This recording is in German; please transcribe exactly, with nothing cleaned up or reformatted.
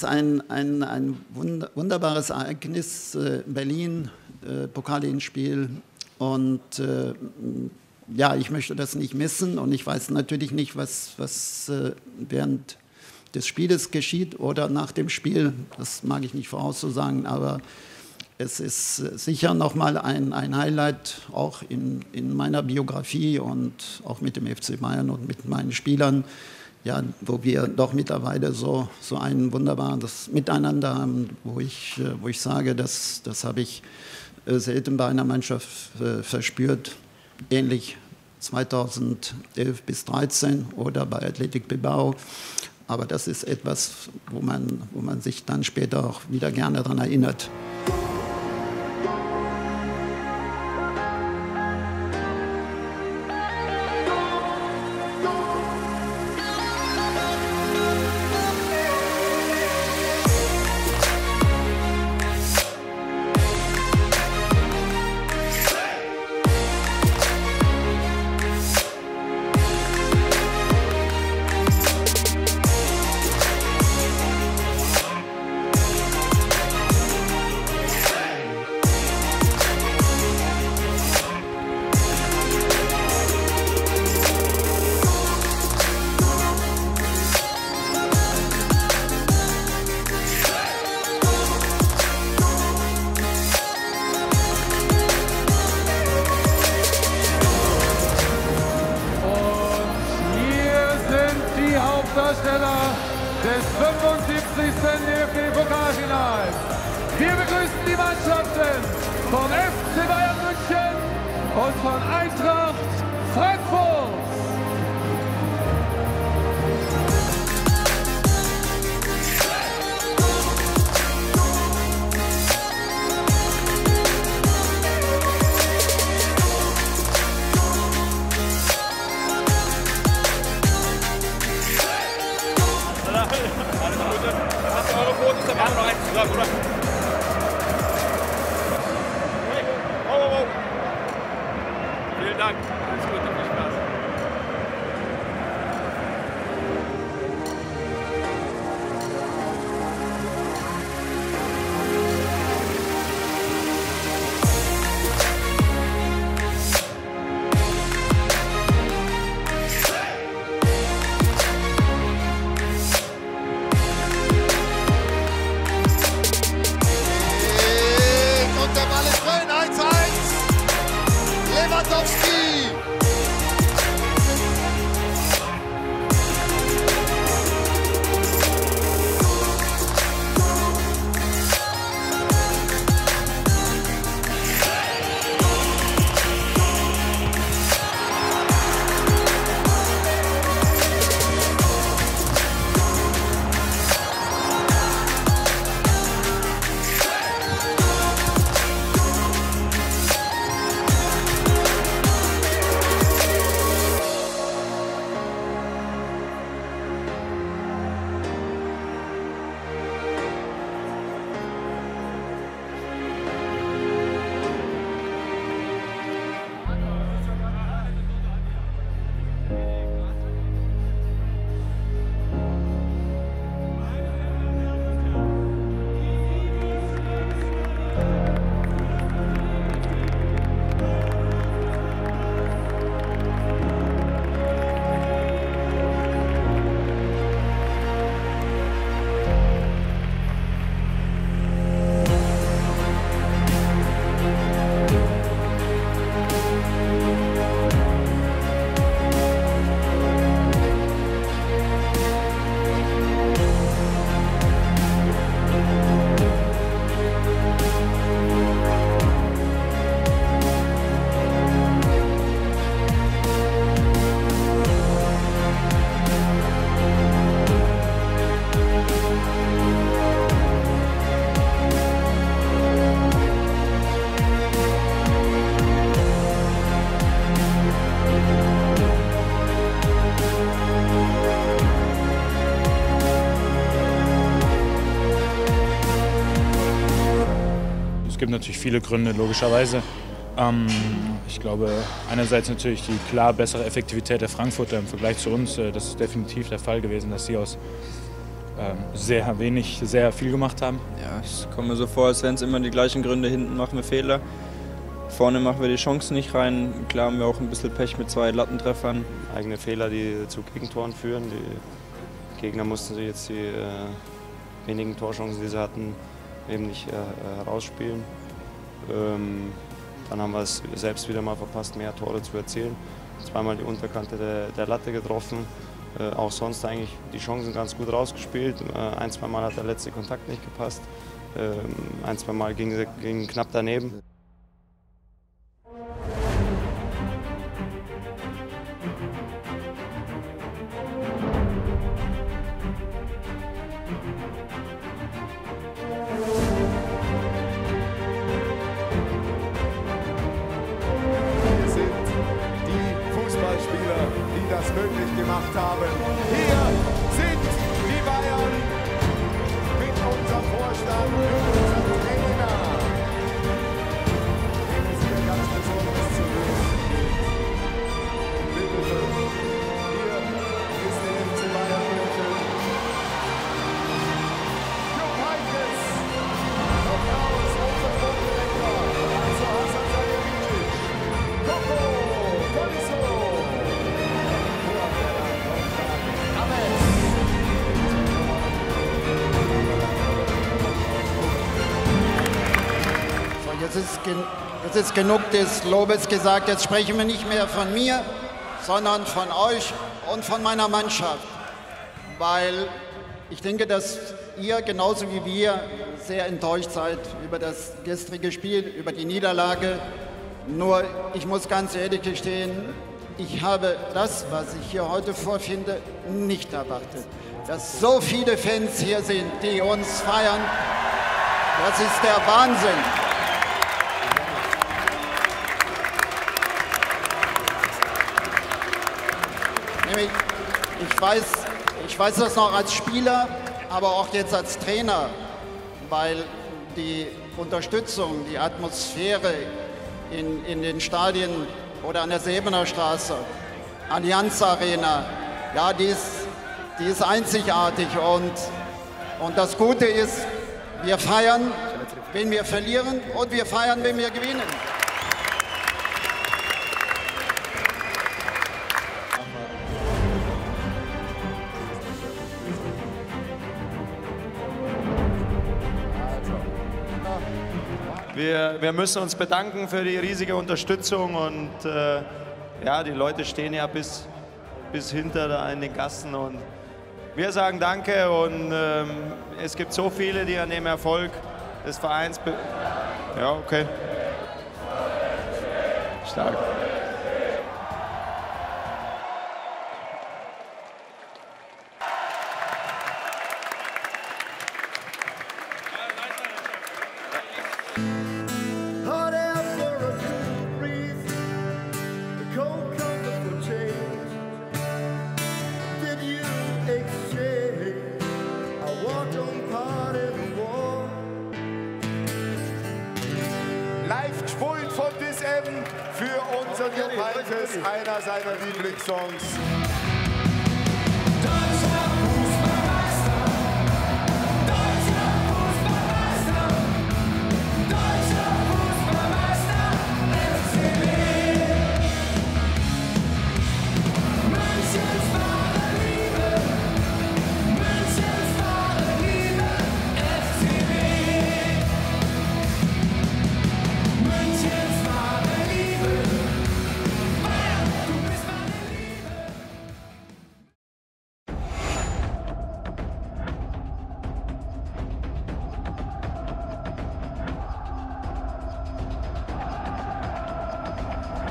ein, ein, ein wunderbares Ereignis, äh, Berlin, äh, Pokal-Endspiel. Und äh, ja, ich möchte das nicht missen und ich weiß natürlich nicht, was, was äh, während des Spieles geschieht oder nach dem Spiel. Das mag ich nicht vorauszusagen, aber es ist sicher nochmal ein, ein Highlight auch in, in meiner Biografie und auch mit dem F C Bayern und mit meinen Spielern, ja, wo wir doch mittlerweile so, so ein wunderbares Miteinander haben, wo ich, wo ich sage, das, das habe ich selten bei einer Mannschaft äh, verspürt, ähnlich zweitausendelf bis dreizehn oder bei Athletic Bilbao. Aber das ist etwas, wo man, wo man sich dann später auch wieder gerne daran erinnert. Darsteller des fünfundsiebzigsten D F B-Pokalfinals. Wir begrüßen die Mannschaften vom F C Bayern München und von Eintracht Frankfurt. Fotos, dann machen wir noch eins zusammen, oder? Oh, oh, oh. Vielen Dank. Alles Gute, viel Spaß. Es gibt natürlich viele Gründe, logischerweise. Ähm, ich glaube, einerseits natürlich die klar bessere Effektivität der Frankfurter im Vergleich zu uns. Das ist definitiv der Fall gewesen, dass sie aus ähm, sehr wenig, sehr viel gemacht haben. Ja, es kommt mir so vor, als wären es immer die gleichen Gründe. Hinten machen wir Fehler, vorne machen wir die Chancen nicht rein. Klar haben wir auch ein bisschen Pech mit zwei Lattentreffern. Eigene Fehler, die zu Gegentoren führen. Die Gegner mussten sich jetzt die äh, wenigen Torchancen, die sie hatten, eben nicht äh, herausspielen. Ähm, dann haben wir es selbst wieder mal verpasst, mehr Tore zu erzielen. Zweimal die Unterkante der, der Latte getroffen. Äh, auch sonst eigentlich die Chancen ganz gut rausgespielt. Äh, ein, zwei Mal hat der letzte Kontakt nicht gepasst. Äh, ein, zwei Mal ging, ging knapp daneben. Wir sind die Fußballspieler, die das möglich gemacht haben. Hier sind die Bayern mit unserem Vorstand, mit unserem Trainer. Dem ist mir ganz besonders zu lösen. Bitte schön. Hier ist der F C Bayern München. Jupp Heynckes. Applaus, unser Sportdirektor. Also Hasan Salihamidzic. Coco Tolisso. Jetzt ist, jetzt ist genug des Lobes gesagt. Jetzt sprechen wir nicht mehr von mir, sondern von euch und von meiner Mannschaft. Weil ich denke, dass ihr genauso wie wir sehr enttäuscht seid über das gestrige Spiel, über die Niederlage. Nur, ich muss ganz ehrlich gestehen, ich habe das, was ich hier heute vorfinde, nicht erwartet. Dass so viele Fans hier sind, die uns feiern, das ist der Wahnsinn. Ich weiß, ich weiß das noch als Spieler, aber auch jetzt als Trainer, weil die Unterstützung, die Atmosphäre in, in den Stadien oder an der Säbener Straße, Allianz Arena, ja, die ist, die ist einzigartig. Und, und das Gute ist, wir feiern, wenn wir verlieren, und wir feiern, wenn wir gewinnen. Wir, wir müssen uns bedanken für die riesige Unterstützung und äh, ja, die Leute stehen ja bis, bis hinter da in den Gassen und wir sagen Danke und ähm, es gibt so viele, die an dem Erfolg des Vereins... Be ja, okay. Stark. Live gespielt von D S M für unseren Jupp Heynckes, einer seiner Lieblingssongs.